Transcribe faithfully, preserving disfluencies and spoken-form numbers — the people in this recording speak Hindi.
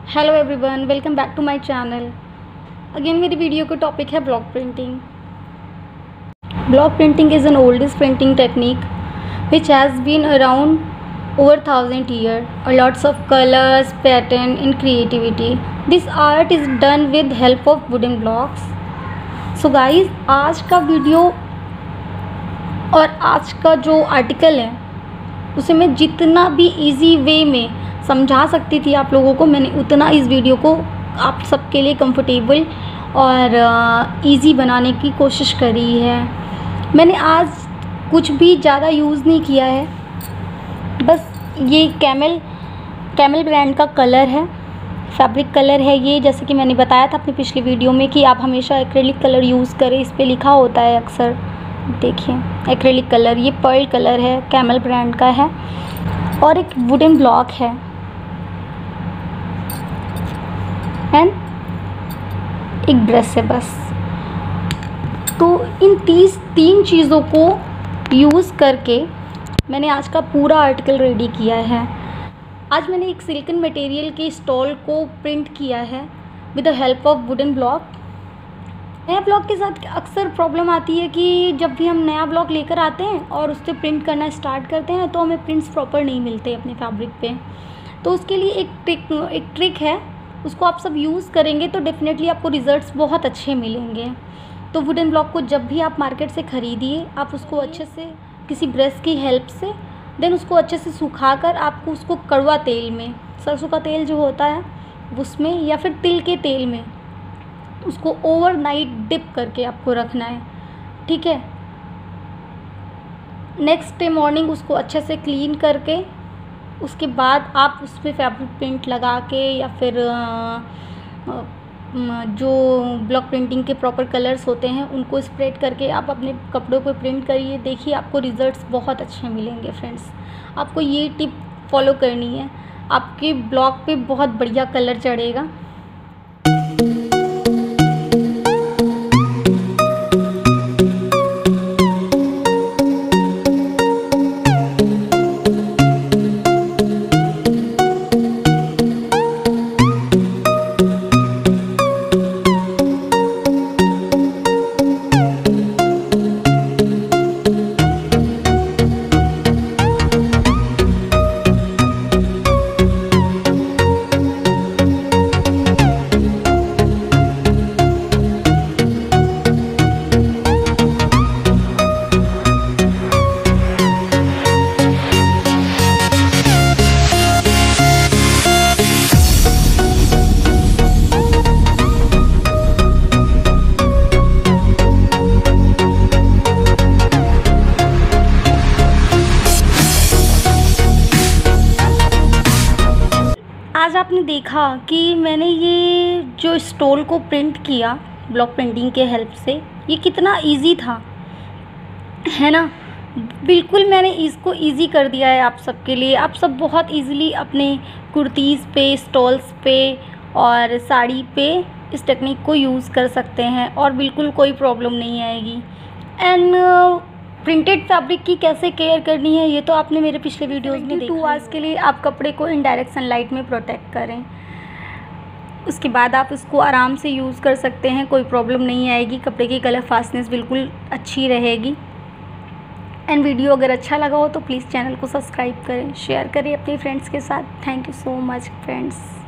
Hello everyone, welcome back to my channel. Again मेरी वीडियो का टॉपिक है block printing. Block printing is an oldest printing technique which has been around over thousand years. A lots of colors, pattern and creativity. This art is done with help of wooden blocks. So guys, आज का वीडियो और आज का जो आर्टिकल है उसे मैं जितना भी इजी वे में समझा सकती थी आप लोगों को, मैंने उतना इस वीडियो को आप सबके लिए कंफर्टेबल और इजी बनाने की कोशिश करी है। मैंने आज कुछ भी ज़्यादा यूज़ नहीं किया है, बस ये कैमल कैमल ब्रांड का कलर है, फैब्रिक कलर है ये। जैसे कि मैंने बताया था अपनी पिछली वीडियो में कि आप हमेशा एक्रेलिक कलर यूज़ करें, इस पे लिखा होता है अक्सर। देखिए एक्रेलिक कलर, ये पर्ल कलर है, कैमल ब्रांड का है और एक वुडन ब्लॉक है एंड एक ब्रश है बस। तो इन तीस तीन चीज़ों को यूज़ करके मैंने आज का पूरा आर्टिकल रेडी किया है। आज मैंने एक सिल्कन मटेरियल के स्टॉल को प्रिंट किया है with the help of wooden block. नया ब्लॉक के साथ अक्सर प्रॉब्लम आती है कि जब भी हम नया ब्लॉक लेकर आते हैं और उस पर प्रिंट करना स्टार्ट करते हैं तो हमें प्रिंट्स प्रॉपर नहीं मिलते अपने फैब्रिक पे। तो उसके लिए एक ट्रिक एक ट्रिक है, उसको आप सब यूज़ करेंगे तो डेफिनेटली आपको रिज़ल्ट्स बहुत अच्छे मिलेंगे। तो वुडन ब्लॉक को जब भी आप मार्केट से ख़रीदिए, आप उसको अच्छे से किसी ब्रश की हेल्प से देन उसको अच्छे से सुखाकर आपको उसको कड़वा तेल में, सरसों का तेल जो होता है उसमें या फिर तिल के तेल में उसको ओवरनाइट डिप करके आपको रखना है, ठीक है। नेक्स्ट डे मॉर्निंग उसको अच्छे से क्लीन करके उसके बाद आप उस पर फैब्रिक प्रिंट लगा के या फिर जो ब्लॉक प्रिंटिंग के प्रॉपर कलर्स होते हैं उनको स्प्रेड करके आप अपने कपड़ों पर प्रिंट करिए। देखिए आपको रिज़ल्ट्स बहुत अच्छे मिलेंगे फ्रेंड्स। आपको ये टिप फॉलो करनी है, आपके ब्लॉक पे बहुत बढ़िया कलर चढ़ेगा। आज आपने देखा कि मैंने ये जो स्टॉल को प्रिंट किया ब्लॉक प्रिंटिंग के हेल्प से, ये कितना इजी था, है ना। बिल्कुल मैंने इसको इजी कर दिया है आप सबके लिए। आप सब बहुत इजीली अपने कुर्तीज़ पे, स्टॉल्स पे और साड़ी पे इस टेक्निक को यूज़ कर सकते हैं और बिल्कुल कोई प्रॉब्लम नहीं आएगी। एंड प्रिंटेड फैब्रिक की कैसे केयर करनी है ये तो आपने मेरे पिछले वीडियोज़ में देखा। टू आवर्स के लिए आप कपड़े को इनडायरेक्ट सनलाइट में प्रोटेक्ट करें, उसके बाद आप इसको आराम से यूज़ कर सकते हैं, कोई प्रॉब्लम नहीं आएगी। कपड़े की कलर फास्टनेस बिल्कुल अच्छी रहेगी। एंड वीडियो अगर अच्छा लगा हो तो प्लीज़ चैनल को सब्सक्राइब करें, शेयर करें अपने फ्रेंड्स के साथ। Thank you so much friends.